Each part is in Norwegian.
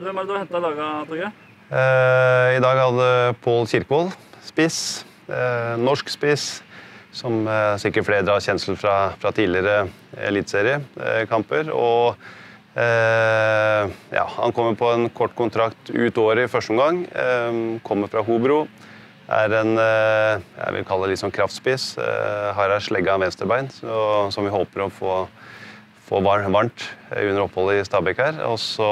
Hvem er det du har hentet i laget, Torge? I dag hadde Pål Kirkevold, spiss, norsk spiss, som sikkert flere har kjensel fra tidligere elitseriekamper. Og ja, han kommer på en kort kontrakt ut året i første omgang, kommer fra Hobro. En, jeg vil kalle det litt sånn kraftspiss, har en slegge av venstrebein, som vi håper å få varmt under oppholdet i Stabæk her. Og så,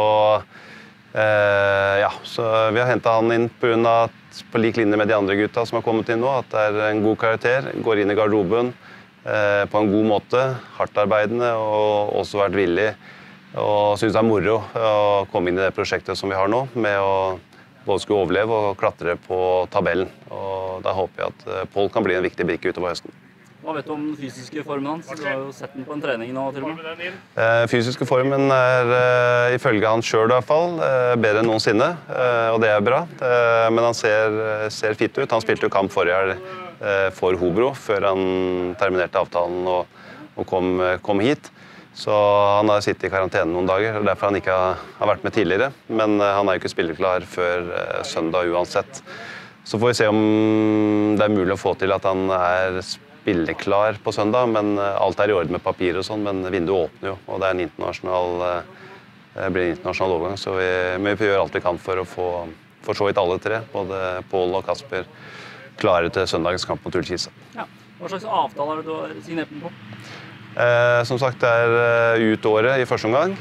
ja, så vi har hentet han inn på grunn av at på lik linje med de andre gutta som har kommet inn nå, at det en god karakter, går inn i garderoben på en god måte, hardt arbeidende og også vært villig, og synes det moro å komme inn i det prosjektet som vi har nå, med å både skulle overleve og klatre på tabellen. Og da håper jeg at Pål kan bli en viktig brikke utover høsten. Hva vet du om den fysiske formen hans? Du har jo sett den på en trening nå, til og med. Fysiske formen ifølge han selv i hvert fall, bedre enn noensinne, og det bra. Men han ser fit ut. Han spilte jo kamp forrige for Hobro, før han terminerte avtalen og kom hit. Så han har sittet i karantene noen dager, og derfor han ikke har vært med tidligere. Men han jo ikke spilleklar før søndag uansett. Så får vi se om det mulig å få til at han spilleklar på søndag, men alt i orden med papir og sånn, men vinduet åpner jo, og det en internasjonal overgang, så vi får gjøre alt vi kan for å få for så vidt alle tre, både Pål og Kasper, klare til søndagens kamp mot Ullkisa. Ja. Hva slags avtale har du signert den på? Som sagt, det ut året i første omgang,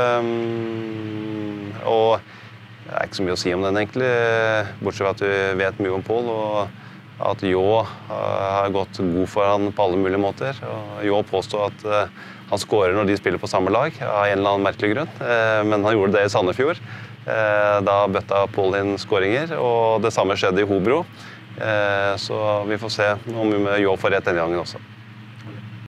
og det ikke så mye å si om den egentlig, bortsett fra at vi vet mye om Pål, og at Jå har gått god for han på alle mulige måter. Og Jå påstår at han skårer når de spiller på samme lag, av en eller annen merkelig grunn, men han gjorde det i Sandefjord. Da bøtta Pål inn skåringer, og det samme skjedde i Hobro, så vi får se om Jå får rett denne gangen også.